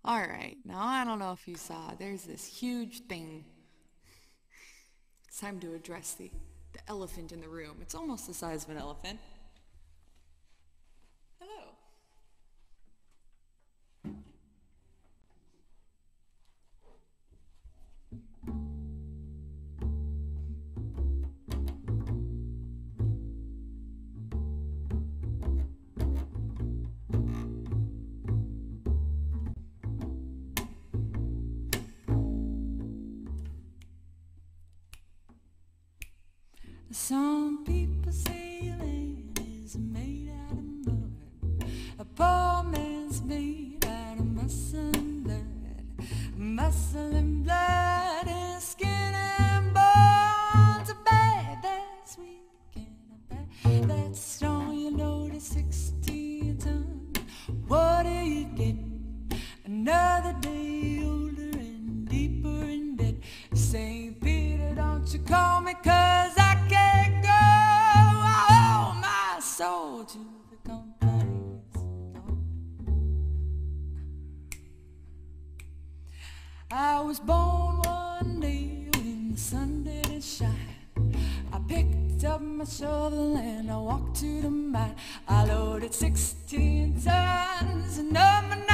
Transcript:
Alright, now I don't know if you saw, there's this huge thing. It's time to address the elephant in the room. It's almost the size of an elephant. Hello. Some people say land is made out of mud. A poor man's made out of muscle and blood. Muscle and blood and skin and bones. A bad that's weak and a bad that's strong. You load at 16 tons. What do you get? Another day older and deeper in debt. St. Peter, don't you call me, 'cause I can't go. I owe my soul to the company's door. I was born one day when the sun didn't shine. I picked up my shovel and I walked to the mine. I loaded 16 tons and up my